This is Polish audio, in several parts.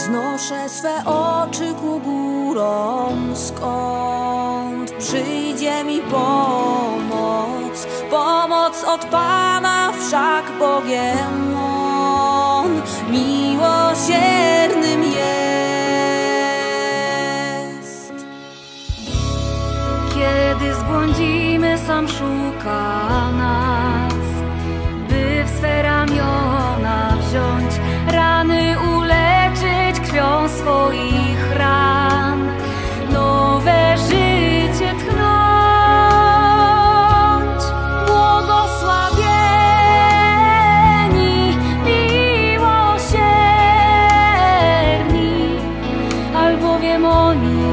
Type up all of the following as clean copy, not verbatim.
Wznoszę swe oczy ku górom, skąd przyjdzie mi pomoc. Pomoc od Pana, wszak Bogiem On miłosiernym jest. Kiedy zbłądzimy, sam szuka nas, by w swe ramiona wziąć, rany uleczyć krwią swoich ran, nowe życie tchnąć. Błogosławieni, miłosierni, albowiem oni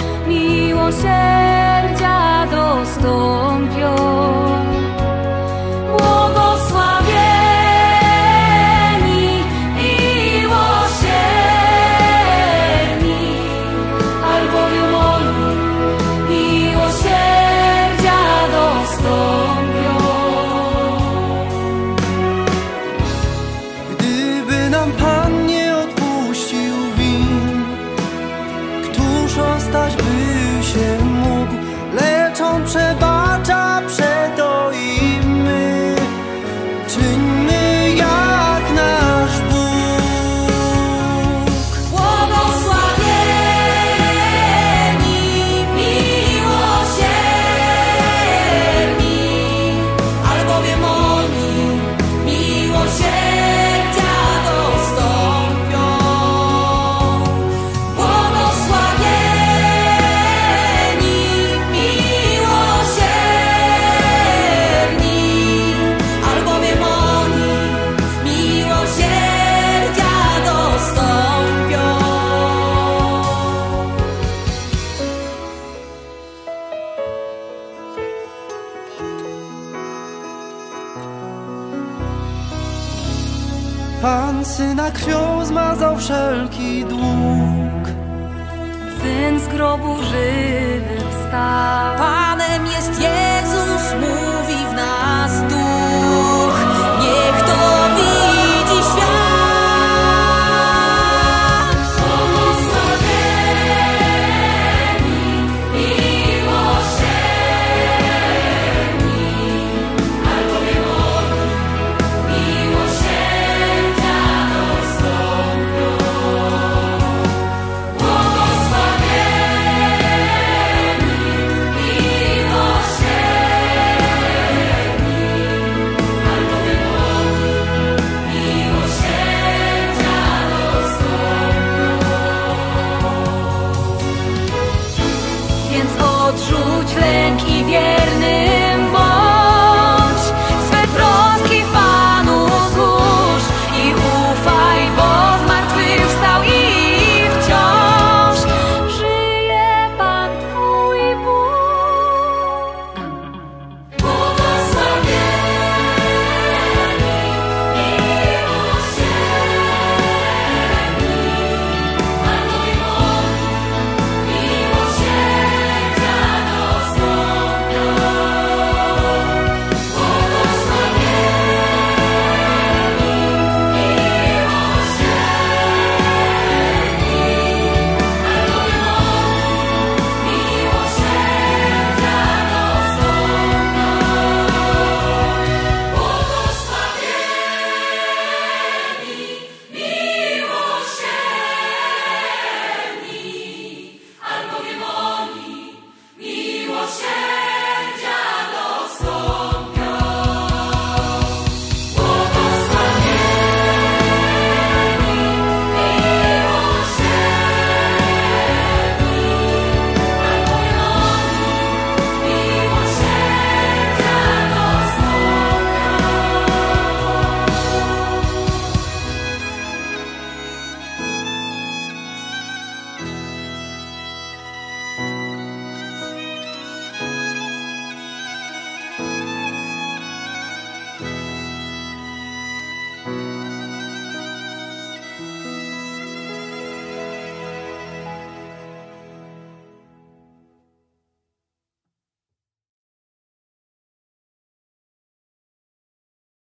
miłosierdzia dostąpią. Przebacza, przeto i my czyńmy jak nasz Bóg. Błogosławieni, miłosierni, albowiem oni miłosierdzia dostąpią. Błogosławieni, albowiem oni miłosierdzia dostąpią. Pan Syna krwią zmazał wszelki dług. Syn z grobu żywy wstał. Panem jest Jezus, mówi w nas